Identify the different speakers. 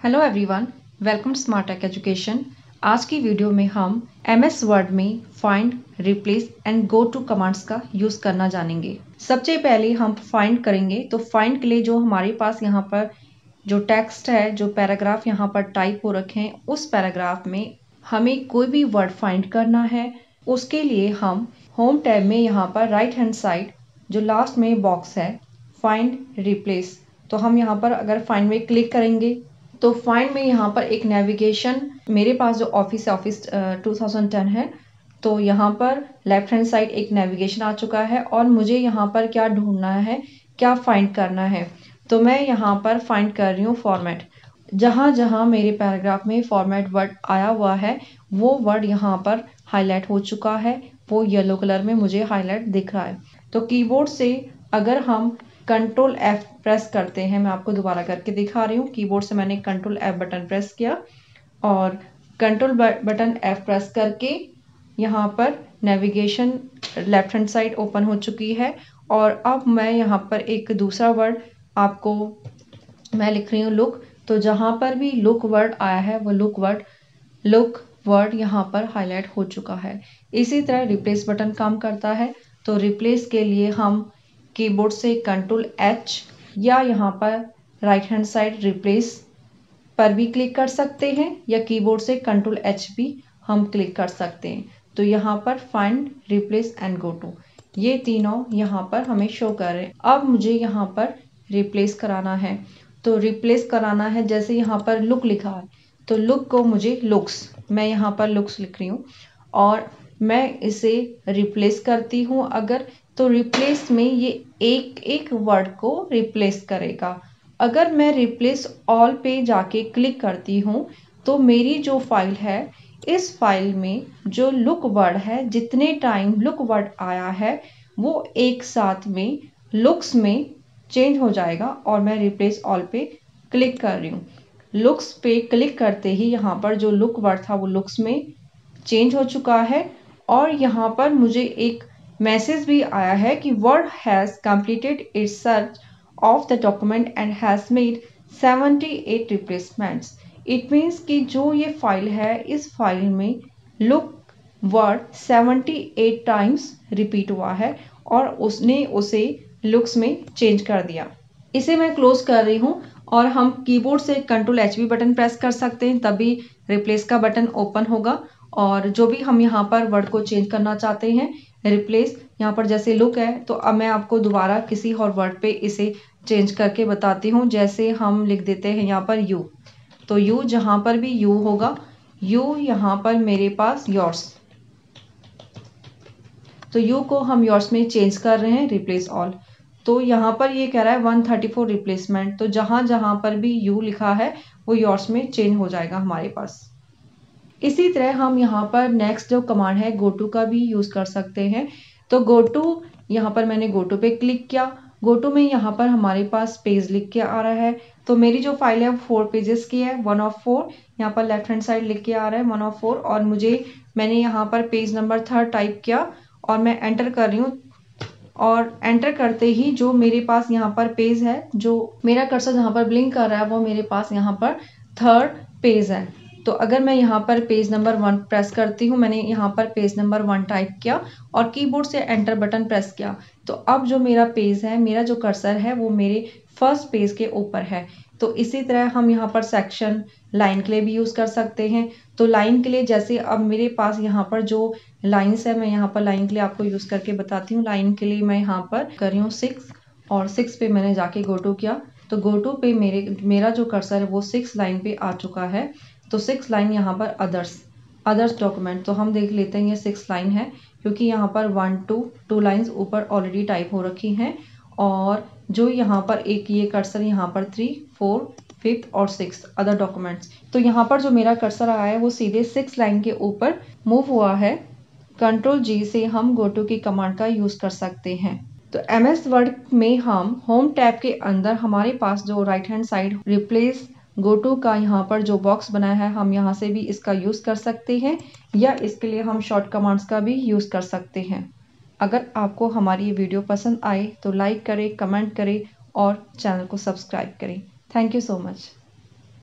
Speaker 1: Hello everyone, welcome smart tech education. आज की video में हम एमएस वर्ड में find, replace and go to commands का यूज़ करना जानेंगे। सबसे पहले हम फाइंड करेंगे, तो फाइंड के लिए जो हमारे पास यहाँ पर जो टेक्स्ट है, जो पैराग्राफ यहाँ पर टाइप हो रखे हैं, उस पैराग्राफ में हमें कोई भी वर्ड फाइंड करना है। उसके लिए हम होम टैब में यहाँ पर राइट हैंड साइड जो लास्ट में बॉक्स है फाइंड रिप्लेस, तो हम यहाँ पर अगर फाइंड में क्लिक करेंगे तो फाइंड में यहाँ पर एक नेविगेशन, मेरे पास जो ऑफिस 2010 है, तो यहाँ पर लेफ्ट हैंड साइड एक नेविगेशन आ चुका है और मुझे यहाँ पर क्या ढूंढना है, क्या फाइंड करना है। तो मैं यहाँ पर फाइंड कर रही हूँ फॉर्मेट। जहाँ जहाँ मेरे पैराग्राफ में फॉर्मेट वर्ड आया हुआ है वो वर्ड यहाँ पर हाईलाइट हो चुका है, वो येलो कलर में मुझे हाईलाइट दिख रहा है। तो कीबोर्ड से अगर हम कंट्रोल F प्रेस करते हैं, मैं आपको दोबारा करके दिखा रही हूँ। कीबोर्ड से मैंने कंट्रोल F बटन प्रेस किया और कंट्रोल बटन F प्रेस करके यहाँ पर navigation left hand side open हो चुकी है। और अब मैं यहाँ पर एक दूसरा वर्ड आपको मैं लिख रही हूँ लुक। तो जहाँ पर भी लुक वर्ड आया है वो लुक वर्ड यहाँ पर हाईलाइट हो चुका है। इसी तरह रिप्लेस बटन काम करता है। तो रिप्लेस के लिए हम कीबोर्ड से कंट्रोल H या यहाँ पर राइट हैंड साइड रिप्लेस पर भी क्लिक कर सकते हैं या कीबोर्ड से कंट्रोल H भी हम क्लिक कर सकते हैं। तो यहाँ पर find, replace and go to, ये तीनों यहाँ पर हमें शो कर रहे हैं। अब मुझे यहाँ पर रिप्लेस कराना है, तो रिप्लेस कराना है जैसे यहाँ पर लुक लिखा है तो लुक को मुझे लुक्स, मैं यहाँ पर लुक्स लिख रही हूँ और मैं इसे रिप्लेस करती हूँ अगर, तो रिप्लेस में ये एक एक वर्ड को रिप्लेस करेगा। अगर मैं रिप्लेस ऑल पे जाके क्लिक करती हूँ तो मेरी जो फाइल है, इस फाइल में जो लुक वर्ड है, जितने टाइम लुक वर्ड आया है वो एक साथ में लुक्स में चेंज हो जाएगा। और मैं रिप्लेस ऑल पे क्लिक कर रही हूँ। लुक्स पे क्लिक करते ही यहाँ पर जो लुक वर्ड था वो लुक्स में चेंज हो चुका है और यहाँ पर मुझे एक मैसेज भी आया है कि word has completed its search of the document and has made 78 replacements. It means कि जो ये फाइल है, इस फाइल में लुक वर्ड 78 टाइम्स रिपीट हुआ है और उसने उसे लुक्स में चेंज कर दिया। इसे मैं क्लोज कर रही हूँ और हम कीबोर्ड से कंट्रोल H भी बटन प्रेस कर सकते हैं, तभी रिप्लेस का बटन ओपन होगा। और जो भी हम यहाँ पर वर्ड को चेंज करना चाहते हैं, रिप्लेस यहाँ पर जैसे लुक है, तो अब मैं आपको दोबारा किसी और वर्ड पे इसे चेंज करके बताती हूँ। जैसे हम लिख देते हैं यहाँ पर यू, तो यू जहाँ पर भी यू होगा, यू यहाँ पर मेरे पास योर्स, तो यू को हम योर्स में चेंज कर रहे हैं, रिप्लेस ऑल। तो यहाँ पर ये कह रहा है 134 रिप्लेसमेंट, तो जहाँ जहाँ पर भी यू लिखा है वो योर्स में चेंज हो जाएगा हमारे पास। इसी तरह हम यहाँ पर नेक्स्ट जो कमांड है गो टू का भी यूज़ कर सकते हैं। तो गो टू, यहाँ पर मैंने गो टू पे क्लिक किया। गो टू में यहाँ पर हमारे पास पेज लिख के आ रहा है। तो मेरी जो फाइल है वो 4 पेजेस की है, 1 of 4। यहाँ पर लेफ्ट हैंड साइड लिख के आ रहा है 1 of 4 और मैंने यहाँ पर पेज नंबर 3 टाइप किया और मैं एंटर कर रही हूँ। और एंटर करते ही जो मेरे पास यहाँ पर पेज है, जो मेरा कर्सर जहाँ पर ब्लिंक कर रहा है वो मेरे पास यहाँ पर 3rd पेज है। तो अगर मैं यहाँ पर पेज नंबर 1 प्रेस करती हूँ, मैंने यहाँ पर पेज नंबर 1 टाइप किया और कीबोर्ड से एंटर बटन प्रेस किया, तो अब जो मेरा पेज है, मेरा जो कर्सर है वो मेरे फर्स्ट पेज के ऊपर है। तो इसी तरह हम यहाँ पर सेक्शन, लाइन के लिए भी यूज़ कर सकते हैं। तो लाइन के लिए जैसे अब मेरे पास यहाँ पर जो लाइन्स है, मैं यहाँ पर लाइन के लिए आपको यूज़ करके बताती हूँ। लाइन के लिए मैं यहाँ पर कर रही हूँ 6 और 6 पे मैंने जाके गो टू किया, तो गो टू पे मेरा जो कर्सर है वो 6 लाइन पे आ चुका है। तो 6 लाइन यहाँ पर अदर्स डॉक्यूमेंट, तो हम देख लेते हैं ये 6 लाइन है क्योंकि यहाँ पर 2 लाइन्स ऊपर ऑलरेडी टाइप हो रखी हैं। और जो यहाँ पर एक ये कर्सर यहाँ पर 3, 4, 5th और 6th अदर डॉक्यूमेंट्स, तो यहाँ पर जो मेरा कर्सर आया है वो सीधे 6 लाइन के ऊपर मूव हुआ है। कंट्रोल G से हम गो टू की कमांड का यूज़ कर सकते हैं। तो MS वर्ड में हम होम टैब के अंदर हमारे पास जो right hand side replace go to का यहाँ पर जो बॉक्स बनाया है, हम यहाँ से भी इसका यूज़ कर सकते हैं या इसके लिए हम शॉर्ट कमांड्स का भी यूज़ कर सकते हैं। अगर आपको हमारी ये वीडियो पसंद आए तो लाइक करें, कमेंट करें और चैनल को सब्सक्राइब करें। Thank you so much.